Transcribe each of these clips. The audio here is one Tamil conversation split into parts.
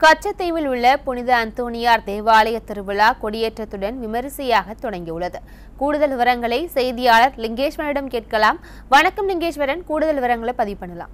கச்சத்தீவில் உள்ள புனித அந்தோனியார் தேவாலய திருவிழா கொடியேற்றத்துடன் விமரிசையாக தொடங்கியுள்ளது. கூடுதல் விவரங்களை செய்தியாளர் லிங்கேஸ்வரனிடம் கேட்கலாம். வணக்கம் லிங்கேஸ்வரன், கூடுதல் விவரங்களை பதிவு பண்ணலாம்.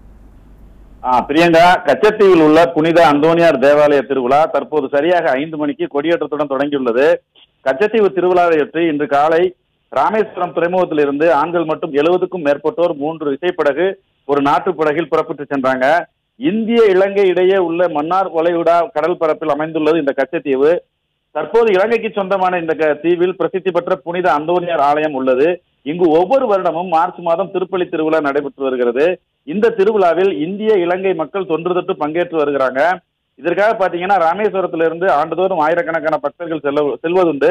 பிரியங்கா, கச்சத்தீவில் உள்ள புனித அந்தோனியார் தேவாலய திருவிழா தற்போது சரியாக 5 மணிக்கு கொடியேற்றத்துடன் தொடங்கியுள்ளது. கச்சத்தீவு திருவிழாவையொட்டி இன்று காலை ராமேஸ்வரம் துறைமுகத்திலிருந்து ஆண்கள் மட்டும் 70க்கும் மேற்பட்டோர் 3 விசைப்படகு, ஒரு நாட்டுப்படகில் புறப்பட்டு சென்றாங்க. இந்திய இலங்கை இடையே உள்ள மன்னார் வளைகுடா கடல் பரப்பில் அமைந்துள்ளது இந்த கச்சத்தீவு. தற்போது இலங்கைக்கு சொந்தமான இந்த தீவில் பிரசித்தி பெற்ற புனித அந்தோனியார் ஆலயம் உள்ளது. இங்கு ஒவ்வொரு வருடமும் மார்ச் மாதம் திருப்பலி திருவிழா நடைபெற்று வருகிறது. இந்த திருவிழாவில் இந்திய இலங்கை மக்கள் தொன்று தொட்டு பங்கேற்று வருகிறாங்க. இதற்காக பாத்தீங்கன்னா ராமேஸ்வரத்திலிருந்து ஆண்டுதோறும் ஆயிரக்கணக்கான பக்தர்கள் செல்வதுண்டு.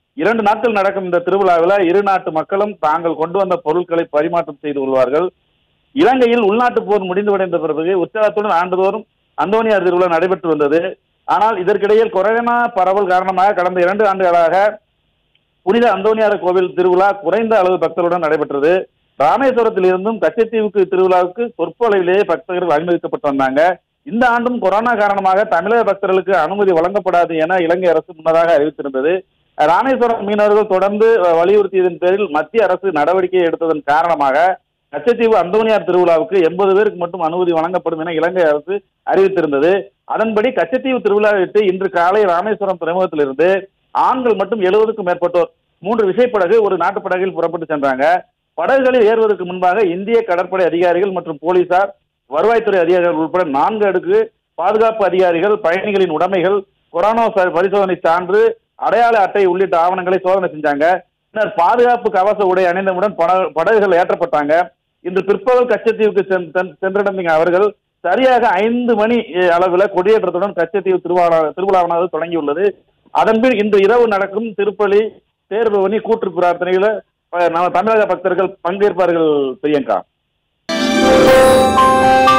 2 நாட்கள் நடக்கும் இந்த திருவிழாவில் இரு நாட்டு மக்களும் தாங்கள் கொண்டு வந்த பொருட்களை பரிமாற்றம் செய்து கொள்வார்கள். இலங்கையில் உள்நாட்டு போர் முடிந்துவிடைந்த பிறகு உற்சாகத்துடன் ஆண்டுதோறும் அந்தோனியார் திருவிழா நடைபெற்று வந்தது. ஆனால் இதற்கிடையில் கொரோனா பரவல் காரணமாக கடந்த 2 ஆண்டுகளாக புனித அந்தோனியார் கோவில் திருவிழா குறைந்த அளவு பக்தர்களுடன் நடைபெற்றது. ராமேஸ்வரத்தில் இருந்தும் கச்சத்தீவுக்கு திருவிழாவுக்கு சொற்ப அளவிலேயே பக்தர்கள் அனுமதிக்கப்பட்டு வந்தாங்க. இந்த ஆண்டும் கொரோனா காரணமாக தமிழக பக்தர்களுக்கு அனுமதி வழங்கப்படாது என இலங்கை அரசு முன்னதாக அறிவித்திருந்தது. ராமேஸ்வரம் மீனவர்கள் தொடர்ந்து வலியுறுத்தியதன் பேரில் மத்திய அரசு நடவடிக்கை எடுத்ததன் காரணமாக கச்சத்தீவு அந்தோனியார் திருவிழாவுக்கு 80 பேருக்கு மட்டும் அனுமதி வழங்கப்படும் என இலங்கை அரசு அறிவித்திருந்தது. அதன்படி கச்சத்தீவு திருவிழாவிட்டு இன்று காலை ராமேஸ்வரம் துறைமுகத்திலிருந்து ஆண்கள் மட்டும் 70க்கும் மேற்பட்டோர் 3 விசைப்படகு, ஒரு நாட்டுப்படகில் புறப்பட்டு சென்றாங்க. படகுகளில் ஏறுவதற்கு முன்பாக இந்திய கடற்படை அதிகாரிகள் மற்றும் போலீசார், வருவாய்த்துறை அதிகாரிகள் உட்பட 4 அடுக்கு பாதுகாப்பு அதிகாரிகள் பயணிகளின் உடைமைகள், கொரோனா பரிசோதனை சான்று, அடையாள அட்டை உள்ளிட்ட ஆவணங்களை சோதனை செஞ்சாங்க. பின்னர் பாதுகாப்பு கவச உடை அணிந்தவுடன் படகுகள் ஏற்றப்பட்டாங்க. இன்று பிற்பகல் கச்சத்தீவுக்கு சென்றடைந்த அவர்கள் சரியாக 5 மணி அளவில் கொடியேற்றத்துடன் கச்சத்தீவு திருவிழாவானது தொடங்கியுள்ளது. அதன்பின் இன்று இரவு நடக்கும் திருப்பலி, தேர்பவனி, கூற்று பிரார்த்தனையில நம்ம தமிழக பக்தர்கள் பங்கேற்பார்கள். பிரியங்கா.